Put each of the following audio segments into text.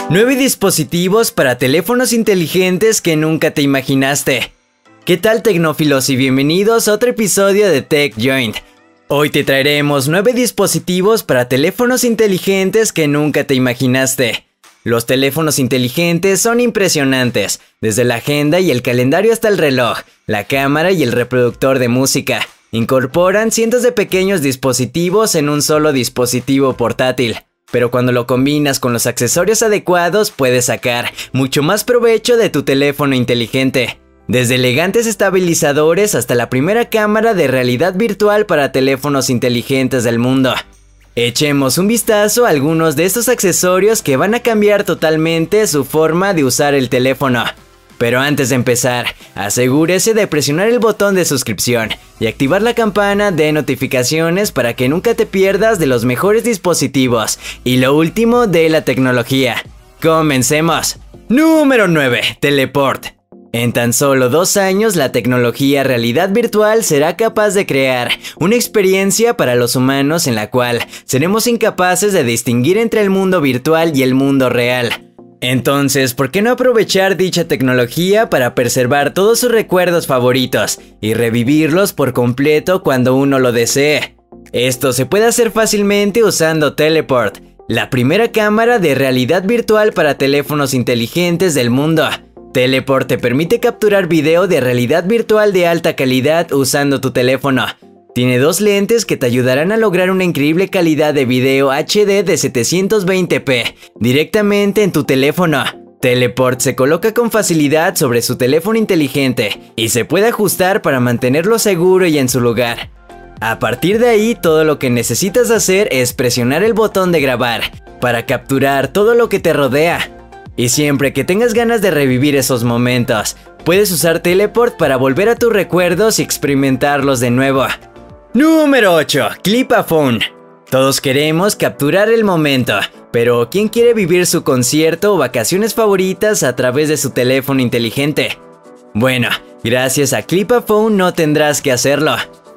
9 dispositivos para teléfonos inteligentes que nunca te imaginaste. ¿Qué tal, tecnófilos? Y bienvenidos a otro episodio de Tech Joint. Hoy te traeremos 9 dispositivos para teléfonos inteligentes que nunca te imaginaste. Los teléfonos inteligentes son impresionantes, desde la agenda y el calendario hasta el reloj, la cámara y el reproductor de música. Incorporan cientos de pequeños dispositivos en un solo dispositivo portátil. Pero cuando lo combinas con los accesorios adecuados, puedes sacar mucho más provecho de tu teléfono inteligente. Desde elegantes estabilizadores hasta la primera cámara de realidad virtual para teléfonos inteligentes del mundo. Echemos un vistazo a algunos de estos accesorios que van a cambiar totalmente su forma de usar el teléfono. Pero antes de empezar, asegúrese de presionar el botón de suscripción y activar la campana de notificaciones para que nunca te pierdas de los mejores dispositivos y lo último de la tecnología. ¡Comencemos! Número 9. Teleport. En tan solo 2 años, la tecnología realidad virtual será capaz de crear una experiencia para los humanos en la cual seremos incapaces de distinguir entre el mundo virtual y el mundo real. Entonces, ¿por qué no aprovechar dicha tecnología para preservar todos sus recuerdos favoritos y revivirlos por completo cuando uno lo desee? Esto se puede hacer fácilmente usando Teleport, la primera cámara de realidad virtual para teléfonos inteligentes del mundo. Teleport te permite capturar video de realidad virtual de alta calidad usando tu teléfono. Tiene 2 lentes que te ayudarán a lograr una increíble calidad de video HD de 720p directamente en tu teléfono. Teleport se coloca con facilidad sobre su teléfono inteligente y se puede ajustar para mantenerlo seguro y en su lugar. A partir de ahí, todo lo que necesitas hacer es presionar el botón de grabar para capturar todo lo que te rodea. Y siempre que tengas ganas de revivir esos momentos, puedes usar Teleport para volver a tus recuerdos y experimentarlos de nuevo. Número 8. Clip a Phone. Todos queremos capturar el momento, pero ¿quién quiere vivir su concierto o vacaciones favoritas a través de su teléfono inteligente? Bueno, gracias a Clip a Phone no tendrás que hacerlo.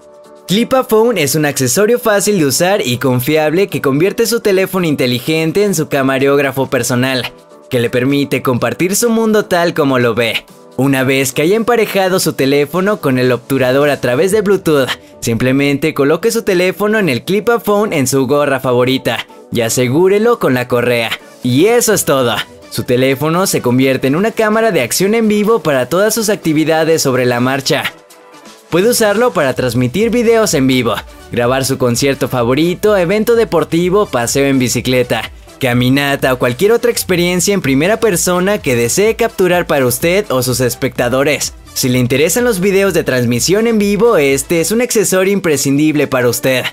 Clip a Phone es un accesorio fácil de usar y confiable que convierte su teléfono inteligente en su camarógrafo personal, que le permite compartir su mundo tal como lo ve. Una vez que haya emparejado su teléfono con el obturador a través de Bluetooth, simplemente coloque su teléfono en el Clip a Phone en su gorra favorita y asegúrelo con la correa. Y eso es todo. Su teléfono se convierte en una cámara de acción en vivo para todas sus actividades sobre la marcha. Puede usarlo para transmitir videos en vivo, grabar su concierto favorito, evento deportivo, paseo en bicicleta, caminata o cualquier otra experiencia en primera persona que desee capturar para usted o sus espectadores. Si le interesan los videos de transmisión en vivo, este es un accesorio imprescindible para usted.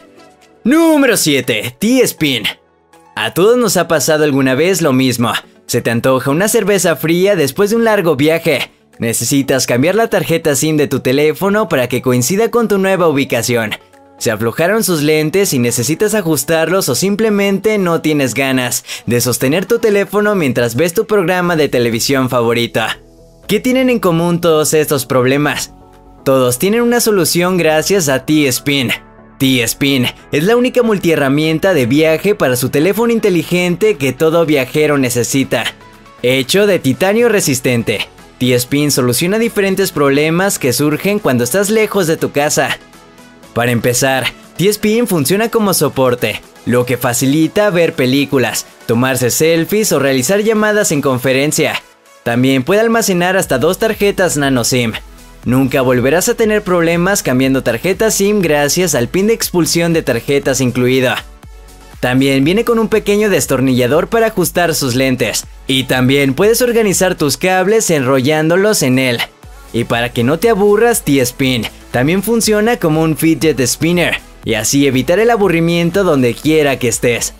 Número 7. T-Spin. A todos nos ha pasado alguna vez lo mismo. Se te antoja una cerveza fría después de un largo viaje. Necesitas cambiar la tarjeta SIM de tu teléfono para que coincida con tu nueva ubicación. Se aflojaron sus lentes y necesitas ajustarlos o simplemente no tienes ganas de sostener tu teléfono mientras ves tu programa de televisión favorita. ¿Qué tienen en común todos estos problemas? Todos tienen una solución gracias a T-Spin. T-Spin es la única multiherramienta de viaje para su teléfono inteligente que todo viajero necesita. Hecho de titanio resistente, T-Spin soluciona diferentes problemas que surgen cuando estás lejos de tu casa. Para empezar, T-Spin funciona como soporte, lo que facilita ver películas, tomarse selfies o realizar llamadas en conferencia. También puede almacenar hasta 2 tarjetas nano SIM. Nunca volverás a tener problemas cambiando tarjeta SIM gracias al pin de expulsión de tarjetas incluido. También viene con un pequeño destornillador para ajustar sus lentes. Y también puedes organizar tus cables enrollándolos en él. Y para que no te aburras, T-Spin también funciona como un fidget spinner y así evitar el aburrimiento donde quiera que estés.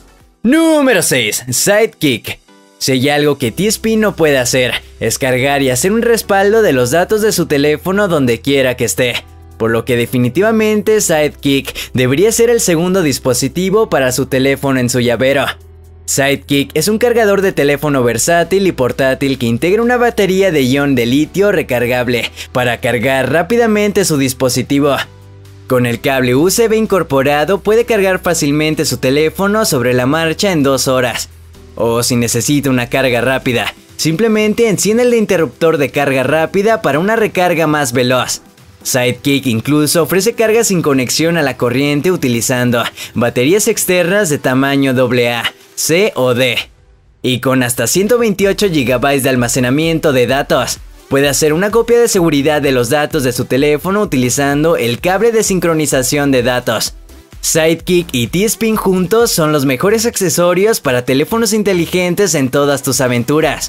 Número 6. Sidekick. Si hay algo que T-Spin no puede hacer, es cargar y hacer un respaldo de los datos de su teléfono donde quiera que esté. Por lo que definitivamente Sidekick debería ser el segundo dispositivo para su teléfono en su llavero. Sidekick es un cargador de teléfono versátil y portátil que integra una batería de ion de litio recargable para cargar rápidamente su dispositivo. Con el cable USB incorporado puede cargar fácilmente su teléfono sobre la marcha en 2 horas. O si necesita una carga rápida, simplemente enciende el interruptor de carga rápida para una recarga más veloz. Sidekick incluso ofrece carga sin conexión a la corriente utilizando baterías externas de tamaño AA, C o D. Y con hasta 128 GB de almacenamiento de datos, puede hacer una copia de seguridad de los datos de su teléfono utilizando el cable de sincronización de datos. Sidekick y T-Spin juntos son los mejores accesorios para teléfonos inteligentes en todas tus aventuras.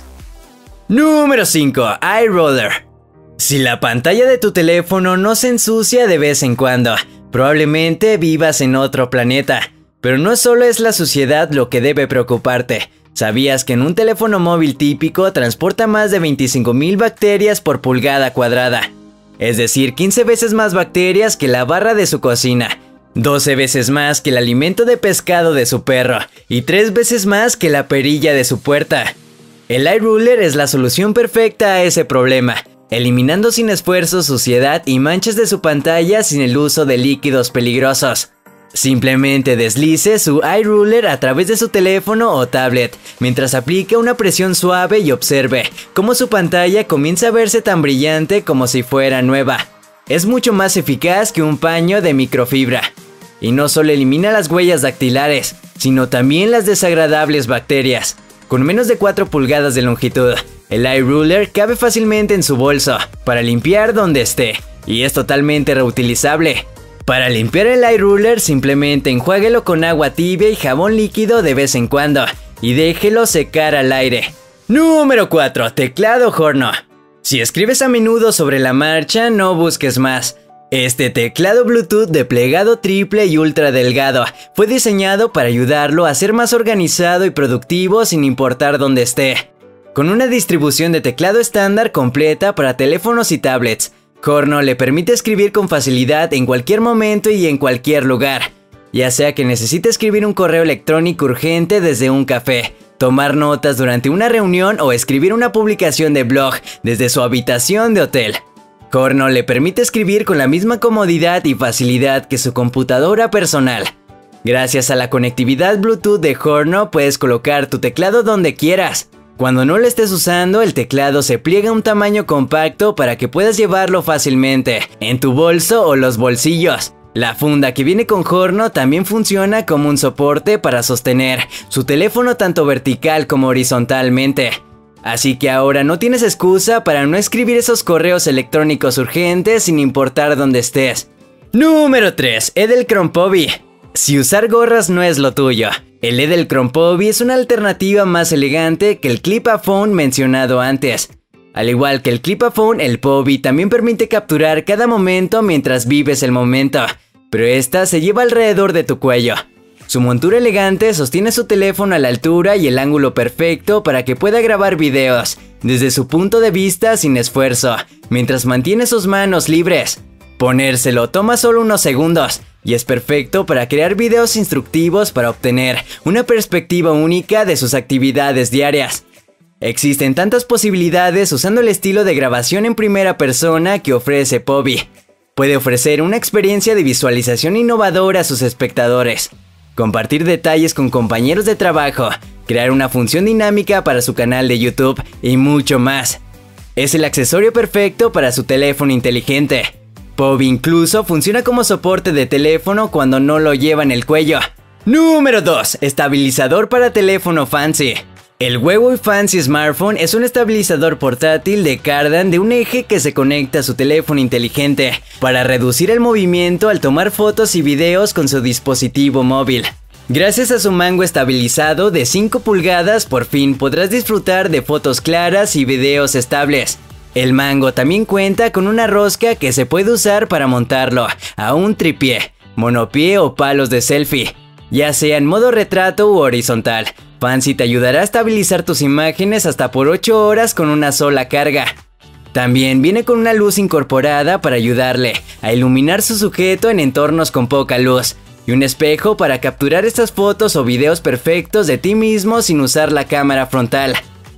Número 5. iRoller. Si la pantalla de tu teléfono no se ensucia de vez en cuando, probablemente vivas en otro planeta. Pero no solo es la suciedad lo que debe preocuparte. ¿Sabías que en un teléfono móvil típico transporta más de 25.000 bacterias por pulgada cuadrada? Es decir, 15 veces más bacterias que la barra de su cocina, 12 veces más que el alimento de pescado de su perro y 3 veces más que la perilla de su puerta. El iRuler es la solución perfecta a ese problema, eliminando sin esfuerzo suciedad y manchas de su pantalla sin el uso de líquidos peligrosos. Simplemente deslice su iRuler a través de su teléfono o tablet, mientras aplica una presión suave y observe cómo su pantalla comienza a verse tan brillante como si fuera nueva. Es mucho más eficaz que un paño de microfibra. Y no solo elimina las huellas dactilares, sino también las desagradables bacterias. Con menos de 4 pulgadas de longitud, el iRuler cabe fácilmente en su bolso para limpiar donde esté, y es totalmente reutilizable. Para limpiar el iRuler, simplemente enjuáguelo con agua tibia y jabón líquido de vez en cuando, y déjelo secar al aire. Número 4. Teclado Horno. Si escribes a menudo sobre la marcha, no busques más. Este teclado Bluetooth de plegado triple y ultra delgado fue diseñado para ayudarlo a ser más organizado y productivo sin importar dónde esté. Con una distribución de teclado estándar completa para teléfonos y tablets, Horno le permite escribir con facilidad en cualquier momento y en cualquier lugar, ya sea que necesite escribir un correo electrónico urgente desde un café, tomar notas durante una reunión o escribir una publicación de blog desde su habitación de hotel. Horno le permite escribir con la misma comodidad y facilidad que su computadora personal. Gracias a la conectividad Bluetooth de Horno puedes colocar tu teclado donde quieras. Cuando no lo estés usando, el teclado se pliega a un tamaño compacto para que puedas llevarlo fácilmente en tu bolso o los bolsillos. La funda que viene con Horno también funciona como un soporte para sostener su teléfono tanto vertical como horizontalmente. Así que ahora no tienes excusa para no escribir esos correos electrónicos urgentes sin importar dónde estés. Número 3. Edelkrone Povy. Si usar gorras no es lo tuyo, el Edelkrone Povy es una alternativa más elegante que el Clip-a-Phone mencionado antes. Al igual que el Clip-a-Phone, el Povy también permite capturar cada momento mientras vives el momento, pero esta se lleva alrededor de tu cuello. Su montura elegante sostiene su teléfono a la altura y el ángulo perfecto para que pueda grabar videos desde su punto de vista sin esfuerzo, mientras mantiene sus manos libres. Ponérselo toma solo unos segundos y es perfecto para crear videos instructivos para obtener una perspectiva única de sus actividades diarias. Existen tantas posibilidades usando el estilo de grabación en primera persona que ofrece Povy. Puede ofrecer una experiencia de visualización innovadora a sus espectadores, compartir detalles con compañeros de trabajo, crear una función dinámica para su canal de YouTube y mucho más. Es el accesorio perfecto para su teléfono inteligente. Povy incluso funciona como soporte de teléfono cuando no lo lleva en el cuello. Número 2. Estabilizador para teléfono fancy. El Huawei Fancy Smartphone es un estabilizador portátil de cardan de un eje que se conecta a su teléfono inteligente para reducir el movimiento al tomar fotos y videos con su dispositivo móvil. Gracias a su mango estabilizado de 5 pulgadas, por fin podrás disfrutar de fotos claras y videos estables. El mango también cuenta con una rosca que se puede usar para montarlo a un tripié, monopié o palos de selfie, ya sea en modo retrato u horizontal. Fancy te ayudará a estabilizar tus imágenes hasta por 8 horas con una sola carga. También viene con una luz incorporada para ayudarle a iluminar su sujeto en entornos con poca luz, y un espejo para capturar estas fotos o videos perfectos de ti mismo sin usar la cámara frontal.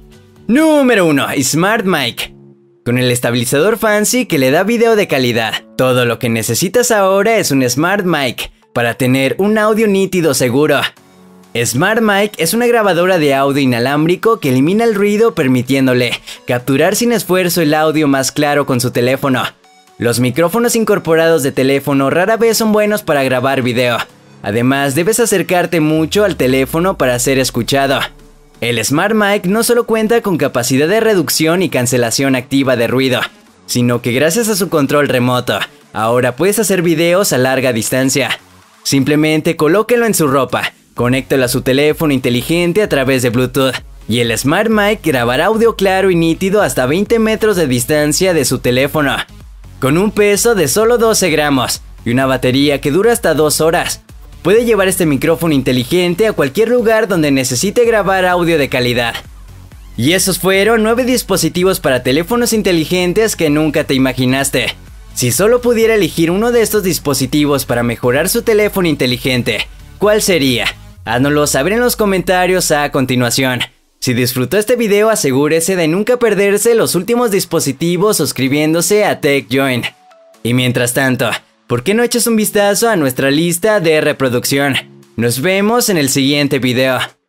Número 1. Smart Mic. Con el estabilizador Fancy que le da video de calidad, todo lo que necesitas ahora es un Smart Mic para tener un audio nítido seguro. Smart Mic es una grabadora de audio inalámbrico que elimina el ruido, permitiéndole capturar sin esfuerzo el audio más claro con su teléfono. Los micrófonos incorporados de teléfono rara vez son buenos para grabar video. Además, debes acercarte mucho al teléfono para ser escuchado. El Smart Mic no solo cuenta con capacidad de reducción y cancelación activa de ruido, sino que gracias a su control remoto, ahora puedes hacer videos a larga distancia. Simplemente colóquelo en su ropa, conéctalo a su teléfono inteligente a través de Bluetooth, y el Smart Mic grabará audio claro y nítido hasta 20 metros de distancia de su teléfono. Con un peso de solo 12 gramos y una batería que dura hasta 2 horas, puede llevar este micrófono inteligente a cualquier lugar donde necesite grabar audio de calidad. Y esos fueron 9 dispositivos para teléfonos inteligentes que nunca te imaginaste. Si solo pudiera elegir uno de estos dispositivos para mejorar su teléfono inteligente, ¿cuál sería? Háznoslo saber en los comentarios a continuación. Si disfrutó este video, asegúrese de nunca perderse los últimos dispositivos suscribiéndose a TechJoin. Y mientras tanto, ¿por qué no echas un vistazo a nuestra lista de reproducción? Nos vemos en el siguiente video.